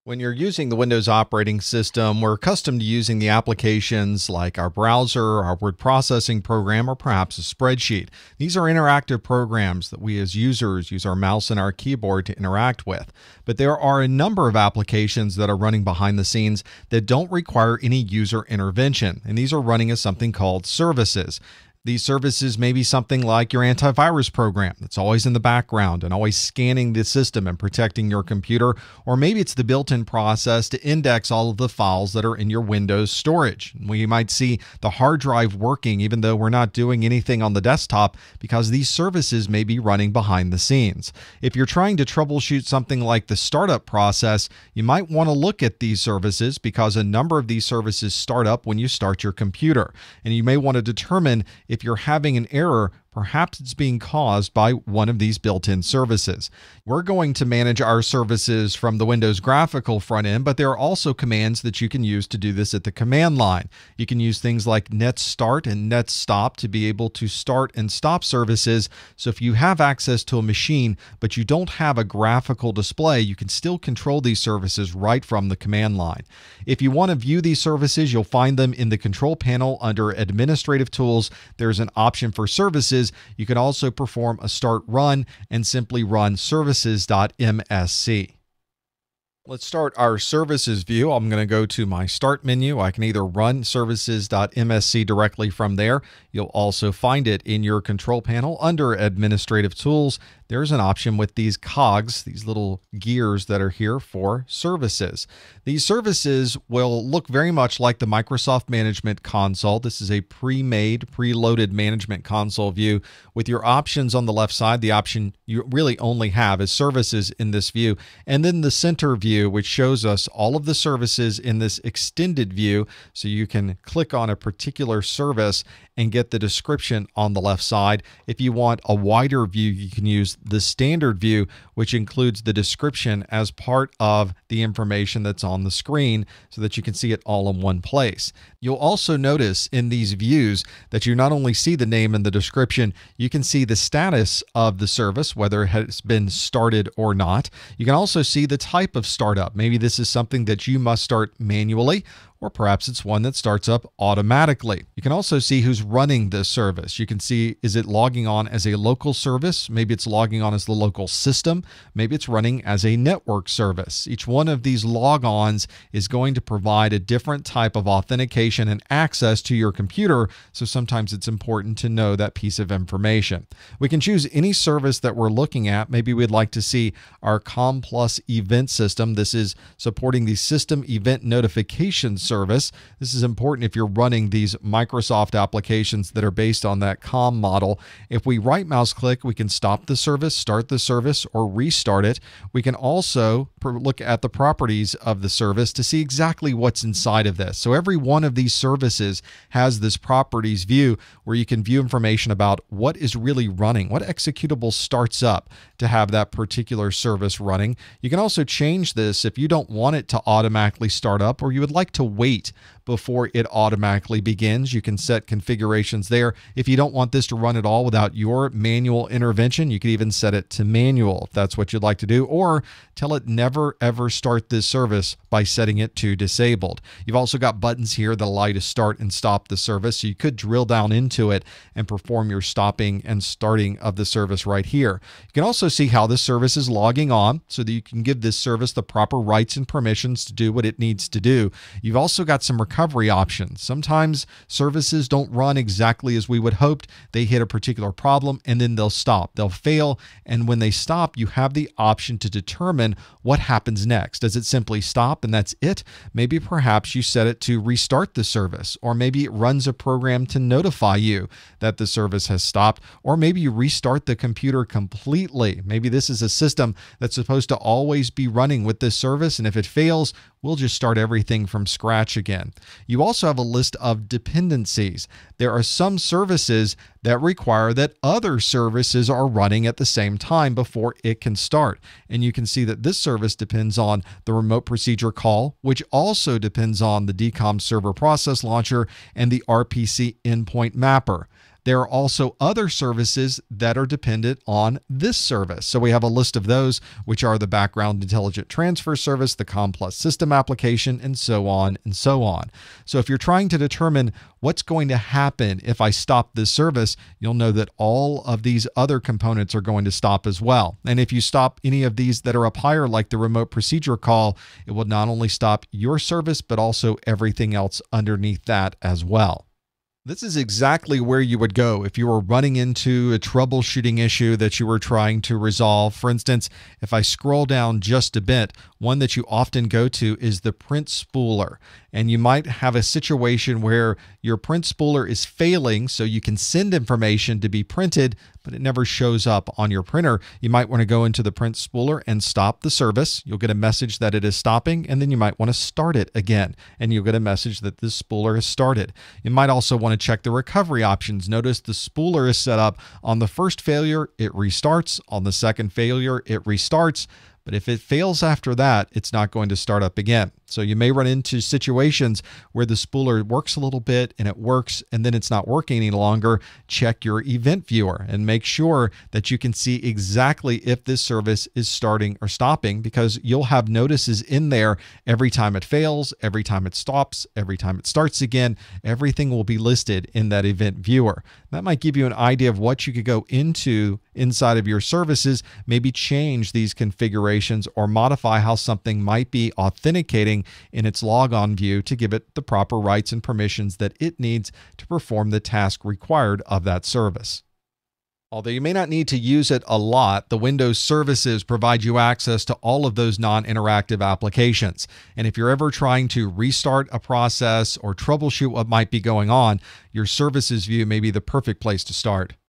When you're using the Windows operating system, we're accustomed to using the applications like our browser, our word processing program, or perhaps a spreadsheet. These are interactive programs that we as users use our mouse and our keyboard to interact with. But there are a number of applications that are running behind the scenes that don't require any user intervention, and these are running as something called services. These services may be something like your antivirus program that's always in the background and always scanning the system and protecting your computer, or maybe it's the built-in process to index all of the files that are in your Windows storage. We might see the hard drive working even though we're not doing anything on the desktop because these services may be running behind the scenes. If you're trying to troubleshoot something like the startup process, you might want to look at these services because a number of these services start up when you start your computer, and you may want to determine if you're having an error. Perhaps it's being caused by one of these built-in services. We're going to manage our services from the Windows graphical front end, but there are also commands that you can use to do this at the command line. You can use things like net start and net stop to be able to start and stop services. So if you have access to a machine, but you don't have a graphical display, you can still control these services right from the command line. If you want to view these services, you'll find them in the control panel under Administrative Tools. There's an option for services. You can also perform a start run and simply run services.msc. Let's start our services view. I'm going to go to my start menu. I can either run services.msc directly from there. You'll also find it in your control panel under Administrative Tools. There's an option with these cogs, these little gears that are here for services. These services will look very much like the Microsoft Management Console. This is a pre-made, preloaded management console view with your options on the left side. The option you really only have is services in this view, and then the center view, which shows us all of the services in this extended view. So you can click on a particular service and get the description on the left side. If you want a wider view, you can use the standard view, which includes the description as part of the information that's on the screen so that you can see it all in one place. You'll also notice in these views that you not only see the name and the description, you can see the status of the service, whether it has been started or not. You can also see the type of startup. Maybe this is something that you must start manually, or perhaps it's one that starts up automatically. You can also see who's running this service. You can see, is it logging on as a local service? Maybe it's logging on as the local system. Maybe it's running as a network service. Each one of these logons is going to provide a different type of authentication and access to your computer, so sometimes it's important to know that piece of information. We can choose any service that we're looking at. Maybe we'd like to see our CompTIA event system. This is supporting the system event notification service. This is important if you're running these Microsoft applications that are based on that COM model. If we right mouse click, we can stop the service, start the service, or restart it. We can also look at the properties of the service to see exactly what's inside of this. So every one of these services has this properties view where you can view information about what is really running, what executable starts up to have that particular service running. You can also change this if you don't want it to automatically start up, or you would like to wait before it automatically begins. You can set configurations there. If you don't want this to run at all without your manual intervention, you could even set it to manual if that's what you'd like to do, or tell it never ever start this service by setting it to disabled. You've also got buttons here that allow you to start and stop the service, so you could drill down into it and perform your stopping and starting of the service right here. You can also see how this service is logging on so that you can give this service the proper rights and permissions to do what it needs to do. You've also got some recovery options. Sometimes services don't run exactly as we would hoped. They hit a particular problem and then they'll stop. They'll fail, and when they stop, you have the option to determine what happens next. Does it simply stop and that's it? Maybe perhaps you set it to restart the service, or maybe it runs a program to notify you that the service has stopped, or maybe you restart the computer completely. Maybe this is a system that's supposed to always be running with this service, and if it fails, we'll just start everything from scratch again. You also have a list of dependencies. There are some services that require that other services are running at the same time before it can start. And you can see that this service depends on the remote procedure call, which also depends on the DCOM server process launcher and the RPC endpoint mapper. There are also other services that are dependent on this service. So we have a list of those, which are the background intelligent transfer service, the CompTIA system application, and so on and so on. So if you're trying to determine what's going to happen if I stop this service, you'll know that all of these other components are going to stop as well. And if you stop any of these that are up higher, like the remote procedure call, it will not only stop your service, but also everything else underneath that as well. This is exactly where you would go if you were running into a troubleshooting issue that you were trying to resolve. For instance, if I scroll down just a bit, one that you often go to is the print spooler. And you might have a situation where your print spooler is failing, so you can send information to be printed, but it never shows up on your printer. You might want to go into the print spooler and stop the service. You'll get a message that it is stopping, and then you might want to start it again, and you'll get a message that the spooler has started. You might also want to check the recovery options. Notice the spooler is set up on the first failure, it restarts. On the second failure, it restarts. But if it fails after that, it's not going to start up again. So you may run into situations where the spooler works a little bit and it works and then it's not working any longer. Check your event viewer and make sure that you can see exactly if this service is starting or stopping, because you'll have notices in there every time it fails, every time it stops, every time it starts again. Everything will be listed in that event viewer. That might give you an idea of what you could go into inside of your services, maybe change these configurations or modify how something might be authenticating in its logon view to give it the proper rights and permissions that it needs to perform the task required of that service. Although you may not need to use it a lot, the Windows services provide you access to all of those non-interactive applications. And if you're ever trying to restart a process or troubleshoot what might be going on, your services view may be the perfect place to start.